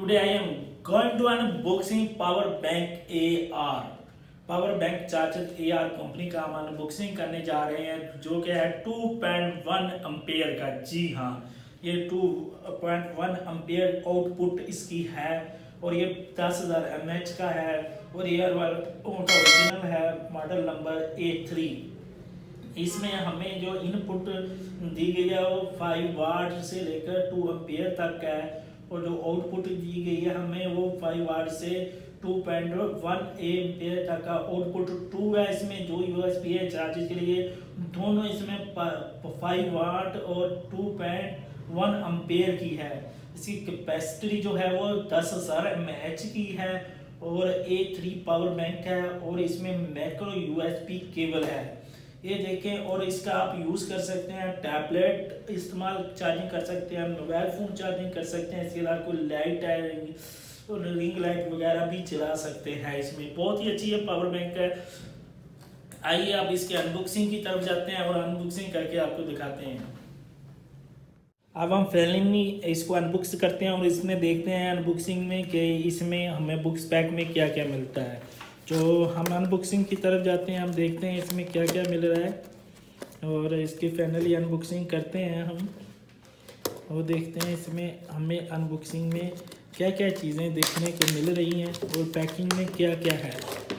Today I am going to unboxing power bank AR। Power bank charger AR company का हम unboxing करने जा रहे हैं, जो कि है 2.1 एम्पेयर का। जी हाँ, ये 2.1 एम्पेयर आउटपुट इसकी है और ये 10,000 mAh का है और एयर वाला ओरिजिनल है, मॉडल नंबर A3। इसमें हमें जो इनपुट दी गई है वो 5 वाट से लेकर 2 एम्पेयर तक है और जो आउटपुट दी गई है हमें वो 5 वाट से 2.1 एम्पेयर तक का आउटपुट 2 है। इसमें जो यूएसबी है चार्जर के लिए, दोनों इसमें 5 वाट और 2.1 एम्पेयर की है। इसकी कैपेसिटी जो है वो 10,000 mAh की है और A3 पावर बैंक है और इसमें मैक्रो यूएसबी केबल है, ये देखें। और इसका आप यूज़ कर सकते हैं, टैबलेट इस्तेमाल चार्जिंग कर सकते हैं, मोबाइल फ़ोन चार्जिंग कर सकते हैं। इसके अलावा कोई लाइट है तो रिंग लाइट वगैरह भी चला सकते हैं। इसमें बहुत ही अच्छी है पावर बैंक है। आइए अब इसके अनबॉक्सिंग की तरफ जाते हैं और अनबॉक्सिंग करके आपको दिखाते हैं। अब हम फाइनली इसको अनबॉक्स करते हैं और इसमें देखते हैं अनबॉक्सिंग में कि इसमें हमें बुक्स पैक में क्या क्या मिलता है। जो हम अनबॉक्सिंग की तरफ जाते हैं, हम देखते हैं इसमें क्या क्या मिल रहा है और इसकी फाइनली अनबॉक्सिंग करते हैं हम और देखते हैं इसमें हमें अनबॉक्सिंग में क्या क्या चीज़ें देखने को मिल रही हैं और पैकिंग में क्या क्या है।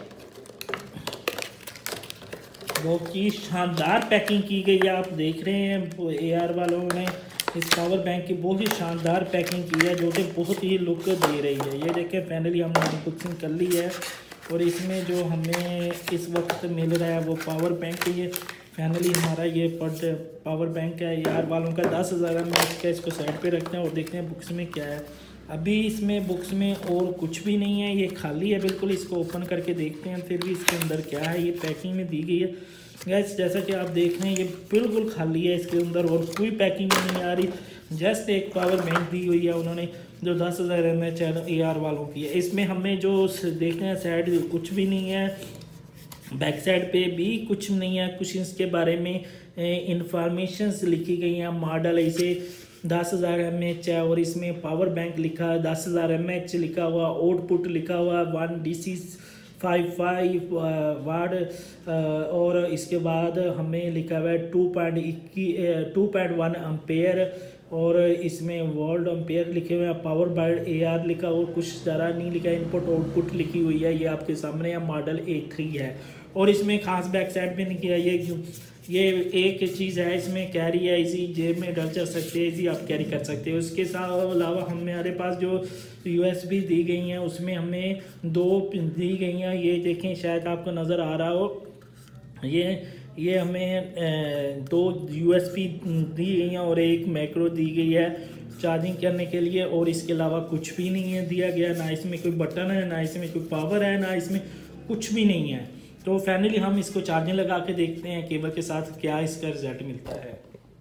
बहुत ही शानदार पैकिंग की गई है, आप देख रहे हैं AR वालों ने इस पावर बैंक की बहुत ही शानदार पैकिंग की है, जो कि बहुत ही लुक दे रही है। ये देखें फाइनली हमने अनबॉक्सिंग कर ली है और इसमें जो हमें इस वक्त मिल रहा है वो पावर बैंक है। ये फाइनली हमारा ये पावर बैंक है AR वालों का 10,000 mAh का। इसको साइड पे रखते हैं और देखते हैं बुक्स में क्या है। अभी इसमें बुक्स में और कुछ भी नहीं है, ये खाली है बिल्कुल। इसको ओपन करके देखते हैं फिर भी इसके अंदर क्या है। ये पैकिंग में दी गई है गैस, जैसा कि आप देख रहे हैं ये बिल्कुल खाली है, इसके अंदर और कोई पैकिंग नहीं आ रही। जस्ट एक पावर बैंक दी हुई है उन्होंने जो 10,000 mAh AR वालों की है। इसमें हमें जो देखते हैं साइड कुछ भी नहीं है, बैक साइड पे भी कुछ नहीं है। कुछ इसके बारे में इंफॉर्मेशंस लिखी गई हैं। मॉडल इसे 10,000 mAh है और इसमें पावर बैंक लिखा है, 10,000 mAh लिखा हुआ, आउटपुट लिखा हुआ 1 DC 55 वाट और इसके बाद हमें लिखा हुआ है 2.1 एम्पेयर और इसमें वोल्ट एम्पेयर लिखे हुए हैं। पावर बाय AR लिखा और कुछ ज़्यादा नहीं लिखा है। इनपुट आउटपुट लिखी हुई है, ये आपके सामने है। मॉडल A3 है और इसमें खास बैक साइड पे नहीं किया। ये एक चीज़ है, इसमें कैरी है, इसी जेब में डल जा सकते हैं, इसी आप कैरी कर सकते हो। उसके साथ अलावा हमारे पास जो USB दी गई हैं उसमें हमें 2 दी गई हैं। ये देखें शायद आपको नज़र आ रहा हो, ये हमें 2 USB दी गई हैं और एक मैक्रो दी गई है चार्जिंग करने के लिए। और इसके अलावा कुछ भी नहीं है दिया गया, ना इसमें कोई बटन है, ना इसमें कोई पावर है, ना इसमें कुछ भी नहीं है। तो फाइनली हम इसको चार्जिंग लगा के देखते हैं केबल के साथ क्या इसका रिजल्ट मिलता है।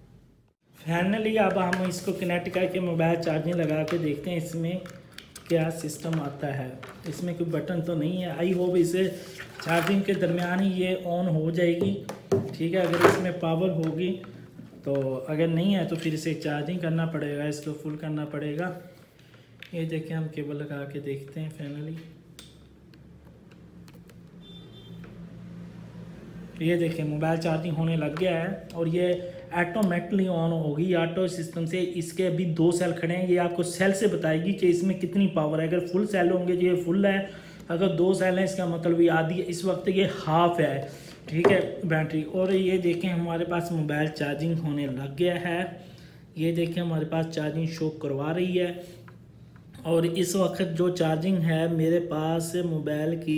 फाइनली अब हम इसको कनेक्ट करके मोबाइल चार्जिंग लगा के देखते हैं इसमें क्या सिस्टम आता है। इसमें कोई बटन तो नहीं है, आई होप इसे चार्जिंग के दरमियान ही ये ऑन हो जाएगी। ठीक है, अगर इसमें पावर होगी तो, अगर नहीं है तो फिर इसे चार्जिंग करना पड़ेगा, इसको फुल करना पड़ेगा। ये देखें हम केबल लगा के देखते हैं। फाइनली ये देखें मोबाइल चार्जिंग होने लग गया है और ये ऑटोमेटिकली ऑन होगी ऑटो सिस्टम से। इसके अभी 2 सेल खड़े हैं, ये आपको सेल से बताएगी कि इसमें कितनी पावर है। अगर फुल सेल होंगे तो ये फुल है, अगर 2 सेल हैं इसका मतलब ये आधी है। इस वक्त ये हाफ है, ठीक है, बैटरी। और ये देखें हमारे पास मोबाइल चार्जिंग होने लग गया है। ये देखें हमारे पास चार्जिंग शो करवा रही है और इस वक्त जो चार्जिंग है मेरे पास मोबाइल की,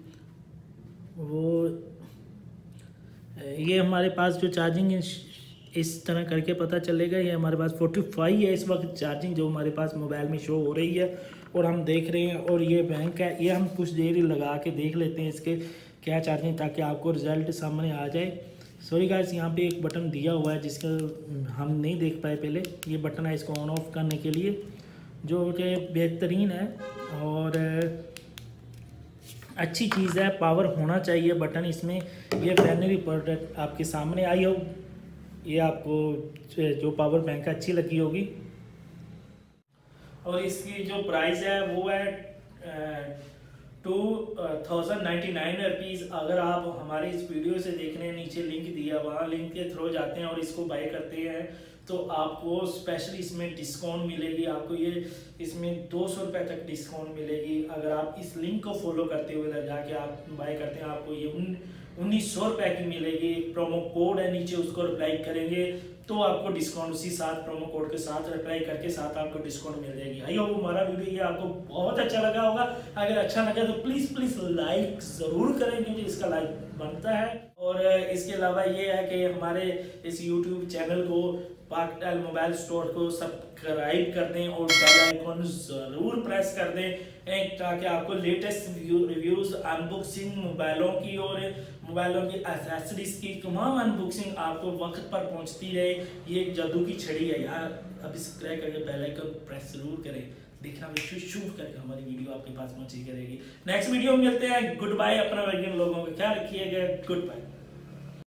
वो ये हमारे पास जो चार्जिंग इस तरह करके पता चलेगा। ये हमारे पास 45 है इस वक्त चार्जिंग जो हमारे पास मोबाइल में शो हो रही है और हम देख रहे हैं। और ये बैंक है, ये हम कुछ देर लगा के देख लेते हैं इसके क्या चार्जिंग, ताकि आपको रिजल्ट सामने आ जाए। सॉरी गाइस, यहाँ पे एक बटन दिया हुआ है जिसका हम नहीं देख पाए पहले। ये बटन है इसको ऑन ऑफ करने के लिए, जो कि बेहतरीन है और अच्छी चीज़ है। पावर होना चाहिए बटन इसमें। ये फाइनली प्रोडक्ट आपके सामने आई हो, ये आपको जो पावर बैंक अच्छी लगी होगी। और इसकी जो प्राइस है वो है 2099 रुपीज़। अगर आप हमारे इस वीडियो से देख रहे हैं, नीचे लिंक दिया, वहाँ लिंक के थ्रू जाते हैं और इसको बाय करते हैं तो आपको स्पेशली इसमें डिस्काउंट मिलेगी। आपको ये इसमें 200 रुपये तक डिस्काउंट मिलेगी। अगर आप इस लिंक को फॉलो करते हुए जाके आप बाय करते हैं, आपको ये 1900 रुपये की मिलेगी। एक प्रोमो कोड है नीचे, उसको अप्लाई करेंगे तो आपको डिस्काउंट उसी साथ प्रोमो कोड के साथ अप्लाई करके साथ आपको डिस्काउंट मिल जाएगी। आई होप हमारा वीडियो ये आपको बहुत अच्छा लगा होगा। अगर अच्छा लगा तो प्लीज़ लाइक ज़रूर करें, क्योंकि इसका लाइक बनता है। और इसके अलावा ये है कि हमारे इस यूट्यूब चैनल को पाकटाइल मोबाइल स्टोर को सब्सक्राइब कर दें और बेल आइकन ज़रूर प्रेस कर दें ताकि आपको लेटेस्ट रिव्यूज़ अनबॉक्सिंग मोबाइलों की और मोबाइलों की एक्सेसरीज की तमाम अनबॉक्सिंग आपको वक्त पर पहुंचती रहे। ये एक जादू की छड़ी है यार। अभी सब्सक्राइब करके बेल आइकन प्रेस जरूर करें। देखना शुभ करके हमारी वीडियो आपके पास पहुंची करेगी। नेक्स्ट वीडियो में मिलते हैं। Good bye. अपना लोगों का ख्याल रखिएगा। Good bye.